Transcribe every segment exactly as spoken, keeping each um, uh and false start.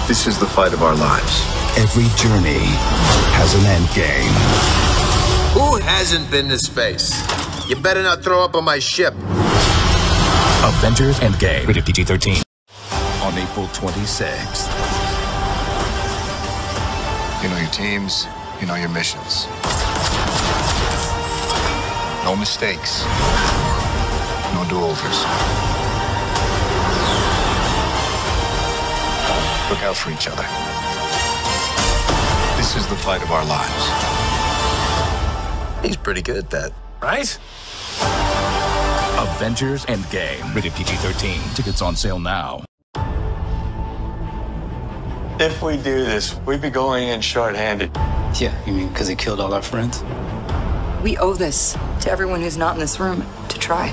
This is the fight of our lives. Every journey has an end game. Who hasn't been to space? You better not throw up on my ship. Avengers Endgame, rated P G thirteen. On April twenty-sixth. You know your teams, you know your missions. No mistakes. No do-overs. Look out for each other. This is the fight of our lives. He's pretty good at that. Right? Avengers Endgame, rated P G thirteen. Tickets on sale now. If we do this, we'd be going in short-handed. Yeah, you mean because he killed all our friends? We owe this to everyone who's not in this room to try.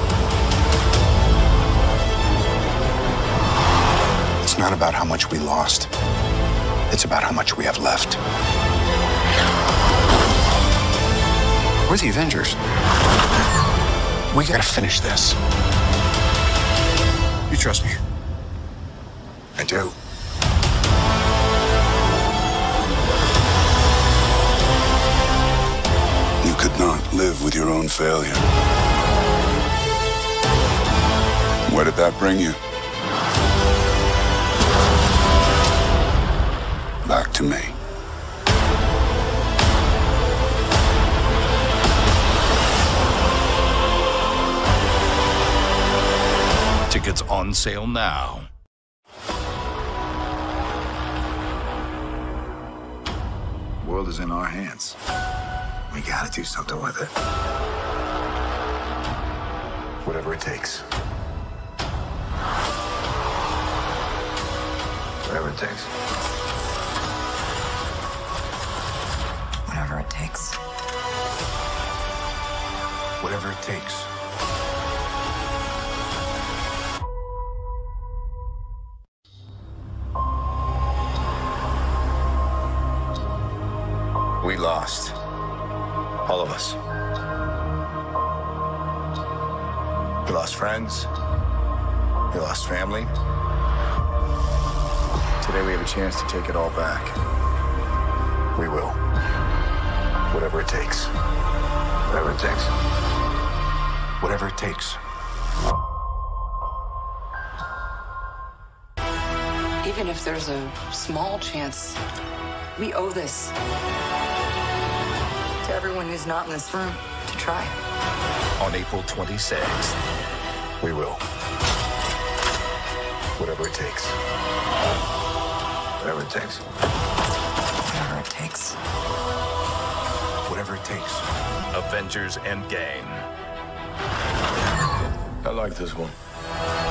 It's not about how much we lost. It's about how much we have left. We're the Avengers. We gotta finish this. You trust me? I do. You could not live with your own failure. Where did that bring you? Back to me. Tickets on sale now. The world is in our hands. We gotta do something with it. Whatever it takes. Whatever it takes. Whatever it takes. Whatever it takes. We lost. All of us. We lost friends. We lost family. Today we have a chance to take it all back. We will. Whatever it takes. Whatever it takes. Whatever it takes. Even if there's a small chance, we owe this to everyone who's not in this room to try. On April twenty-sixth. We will. Whatever it takes. Whatever it takes. Whatever it takes. Whatever it takes. Avengers Endgame. I like this one.